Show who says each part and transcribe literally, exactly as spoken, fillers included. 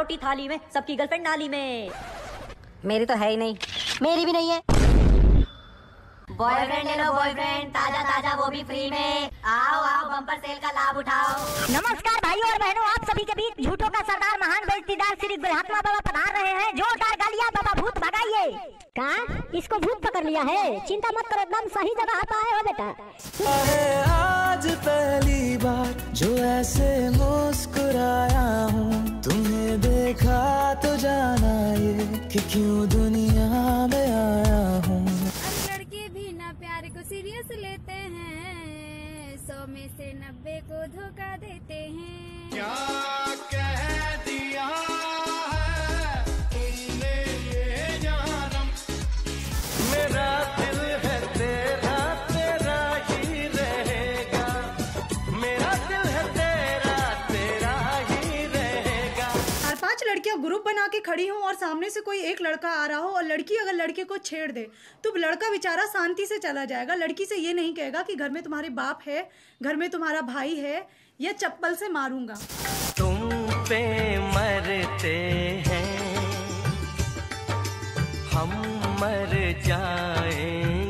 Speaker 1: रोटी थाली में, सबकी गर्लफ्रेंड नाली में।
Speaker 2: मेरी तो है ही नहीं।
Speaker 3: मेरी भी नहीं है।
Speaker 1: बॉयफ्रेंड ले लो बॉयफ्रेंड, ताजा ताजा वो भी फ्री में। आओ आओ बम्पर सेल का लाभ उठाओ।
Speaker 3: नमस्कार भाइयों और बहनों, आप सभी के बीच झूठों का सरदार महान बेइज्जतीदार श्री गुलहात्मा बाबा पधार रहे हैं। जोरदार गालियां बाबा भूत भगाइए। कहा इसको भूत पकड़ लिया है? चिंता मत करो, एकदम सही जगह आता है हो बेटा।
Speaker 4: आज पहली बार जो ऐसे मुस्कुराया हूँ, तुम्हें देखा तो जाना ये कि क्यों दुनिया में आया हूँ।
Speaker 5: लड़के भी ना प्यार को सीरियस लेते हैं, सौ में से नब्बे को धोखा देते हैं।
Speaker 6: क्या कह दिया है तुमने ये जानम, मेरा दिल है तेरा तेरा ही रहेगा, मेरा दिल है तेरा तेरा ही रहेगा।
Speaker 7: चार पांच लड़कियां ग्रुप बना के खड़ी हों और सामने से कोई एक लड़का आ रहा हो और लड़की अगर लड़के को छेड़ दे तो लड़का बेचारा शांति से चला जाएगा। लड़की से ये नहीं कहेगा कि घर में तुम्हारे बाप है, घर में तुम्हारा भाई है, या चप्पल से मारूंगा।
Speaker 4: तुम पे मरते हैं हम मर जाएंगे।